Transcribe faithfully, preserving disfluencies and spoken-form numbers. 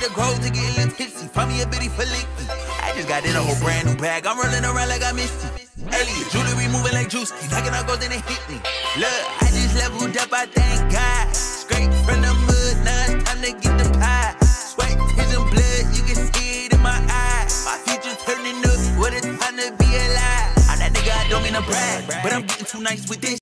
the grove to get a little tipsy. Find me a bitty for licky. I just got in a whole brand new bag. I'm rolling around like I missed it. Elliot, jewelry moving like Drewski. Knocking out gold, then it hit me. Look, I just leveled up, I thank God. Straight from the mud, now it's time to get the pie. Sweat, tears, and blood, you can see it in my eyes. My future's turning up, what a time to be alive. I'm that nigga, I don't mean to brag, but I'm getting too nice with this.